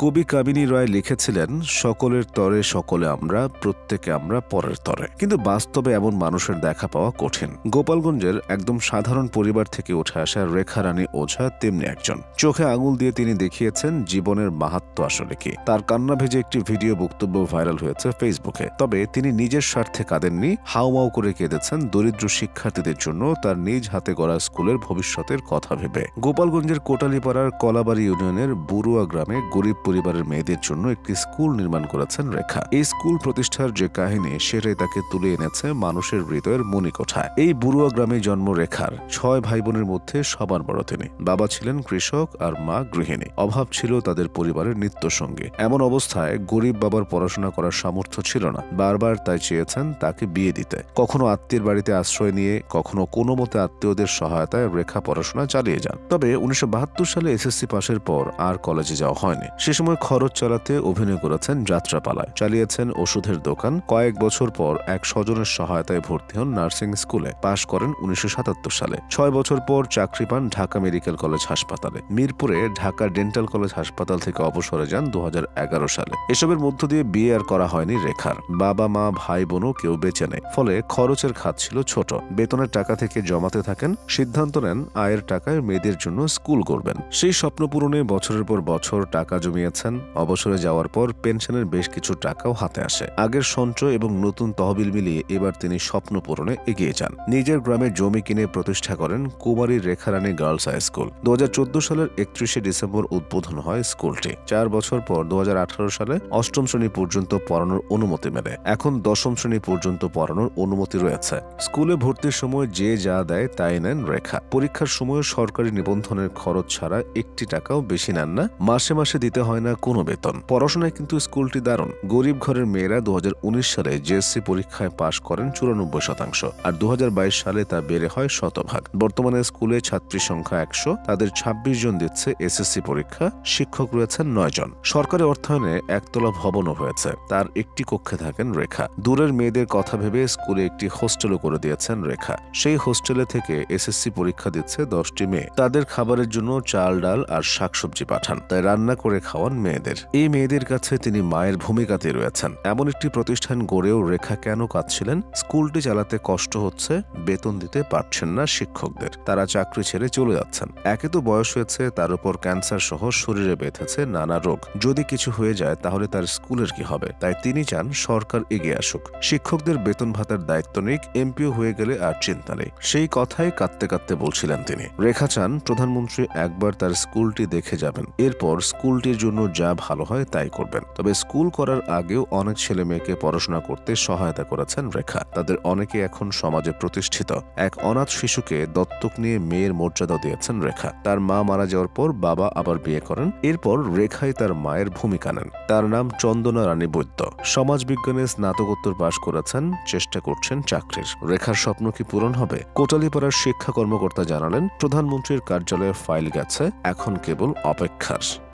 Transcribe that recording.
কবি কামিনী রায় লিখেছিলেন, সকলের তরে সকলে আমরা, প্রত্যেকে আমরা পরের তরে। কিন্তু বাস্তবে এমন মানুষের দেখা পাওয়া কঠিন। গোপালগঞ্জের একদম সাধারণ পরিবার থেকে উঠে আসা রেখা রানী ওঝা তেমনি একজন। চোখে আঙুল দিয়ে তিনি দেখিয়েছেন জীবনের মাহাত্ম্য আসলে কি। তার কান্না ভেজে একটি ভিডিও বক্তব্য ভাইরাল হয়েছে ফেসবুকে। তবে তিনি নিজের স্বার্থে কাঁদেননি, হাউমাউ করে কেঁদেছেন দরিদ্র শিক্ষার্থীদের জন্য তার নিজ হাতে গড়া স্কুলের ভবিষ্যতের কথা ভেবে। গোপালগঞ্জের কোটালীপাড়ার কলাবাড়ি ইউনিয়নের বুরুয়া গ্রামে গরিব পরিবারের মেয়েদের জন্য একটি স্কুল নির্মাণ করেছেন রেখা। এই স্কুল প্রতিষ্ঠার যে কাহিনী, সেটাই তাকে তুলে এনেছে মানুষের হৃদয়ের মণিকোঠায়। এই বুরুয়া গ্রামে জন্ম রেখার। 6 ভাই বোনের মধ্যে সবার বড় তিনি। বাবা ছিলেন কৃষক আর মা গৃহিণী। অভাব ছিল তাদের পরিবারের নিত্যসঙ্গী। এমন অবস্থায় গরিব বাবার পড়াশোনা করার সামর্থ্য ছিল না। বারবার তাই চেয়েছেন তাকে বিয়ে দিতে। কখনো আত্মীয়ের বাড়িতে আশ্রয় নিয়ে, কখনো কোনো মতে আত্মীয়দের সহায়তায় রেখা পড়াশোনা চালিয়ে যান। তবে 1972 সালে এসএসসি পাশের পর আর কলেজে যাওয়া হয়নি। সে সময় খরচ চালাতে অভিনয় করেছেন যাত্রাপালায়, চালিয়েছেন ওষুধের দোকান। কয়েক বছর পর এক স্বজনের সহায়তায় ভর্তি হন নার্সিং স্কুলে। পাশ করেন 1977 সালে। 6 বছর পর চাকরি পান ঢাকা মেডিকেল কলেজ হাসপাতালে। মিরপুরে ঢাকা ডেন্টাল কলেজ হাসপাতাল থেকে অবসরে যান 2011 সালে। এসবের মধ্য দিয়ে বিয়ে আর করা হয়নি রেখার। বাবা মা ভাই বোনও কেউ বেঁচে নেই। ফলে খরচের খাত ছিল ছোট। বেতনের টাকা থেকে জমাতে থাকেন। সিদ্ধান্ত নেন আয়ের টাকায় মেয়েদের জন্য স্কুল করবেন। সেই স্বপ্ন পূরণে বছরের পর বছর টাকা জমিয়েছেন। অবসরে যাওয়ার পর পেনশনের বেশ কিছু টাকাও হাতে আসে। আগের সঞ্চয় এবং নতুন তহবিল মিলিয়ে এবার তিনি স্বপ্ন পূরণে এগিয়ে যান। নিজের গ্রামে জমি কিনে প্রতিষ্ঠা করেন Kumari Rekharani girls high school. 2014 সালের 31শে ডিসেম্বর উদ্বোধন হয় স্কুলটি। 4 বছর পর 2018 সালে 8ম শ্রেণী পর্যন্ত পড়ানোর অনুমতি মেলে। এখন 10ম শ্রেণী পর্যন্ত পড়ানোর অনুমতি রয়েছে। স্কুলে ভর্তির সময় যে যা দেয় তাই নেন রেখা। পরীক্ষার সময় সরকারি নিবন্ধনের খরচ ছাড়া 1 টাকাও বেশি নেন না। মাসে মাসে দিতে হয় না কোনো বেতন। পড়াশোনায় কিন্তু স্কুলটি দারুণ। গরিব ঘরের মেয়েরা 2019 সালে জেএসসি পরীক্ষায় পাশ করেন 94%, আর 2022 সালে তা বেড়ে হয় 100%। বর্তমানে স্কুলে ছাত্রীর সংখ্যা 100। তাদের 26 জন দিচ্ছে এসএসসি পরীক্ষা। শিক্ষক রয়েছেন 9 জন। সরকারি অর্থায়নে একতলা ভবনও হয়েছে। তার একটি কক্ষে থাকেন রেখা। দূরের মেয়েদের কথা ভেবে স্কুলে একটি হোস্টেলও করে দিয়েছেন রেখা। সেই হোস্টেলে থেকে এসএসসি পরীক্ষা দিচ্ছে 10টি মেয়ে। তাদের খাবারের জন্য চাল ডাল আর শাকসবজি পাঠান, তাই রান্না করে খাওয়ান মেয়েদের। এই মেয়েদের কাছে তিনি মায়ের ভূমিকাতে রয়েছেন। এমন একটি প্রতিষ্ঠান গড়েও রেখা কেন কাঁদছিলেন? স্কুলটি চালাতে কষ্ট হচ্ছে, বেতন দিতে পারছেন না শিক্ষকদের। তারা চাকরি ছেড়ে চলে যাচ্ছেন। একে তো বয়স হয়েছে, তার উপর ক্যান্সার সহ শরীরে বেঁধেছে নানা রোগ। যদি কিছু হয়ে যায় তাহলে তার স্কুলের কি হবে? তাই তিনি চান সরকার এগিয়ে আসুক, শিক্ষকদের বেতন ভাতার দায়িত্ব নিক। এমপিও হয়ে গেলে আর চিন্তা নেই। সেই কথাই কাঁদতে কাঁদতে বলছিলেন তিনি। রেখা চান প্রধানমন্ত্রী একবার তার স্কুলটি দেখে যাবেন। এরপর স্কুলটির জন্য যা ভালো হয় তাই করবেন। তবে স্কুল করার আগেও অনেক ছেলে মেয়েকে পড়াশোনা করতে সহায়তা করেছেন রেখা। তাদের অনেকে এখন সমাজে প্রতিষ্ঠিত। এক অনাথ শিশুকে দত্তক নিয়ে মেয়ের মর্যাদা দিয়েছেন রেখা। তার মা মারা যাওয়ার পর বাবা আবার বিয়ে করেন। এরপর রেখাই তার মায়ের ভূমিকা নেন। তার নাম চন্দনা রানী বৈদ্য। সমাজবিজ্ঞানে স্নাতকোত্তর পাশ করেছেন, চেষ্টা করছেন চাকরির। রেখার স্বপ্ন কি পূরণ হবে? কোটালীপাড়ার শিক্ষা কর্মকর্তা জানালেন, প্রধানমন্ত্রীর কার্যালয়ে ফাইল গেছে, এখন কেবল অপেক্ষার।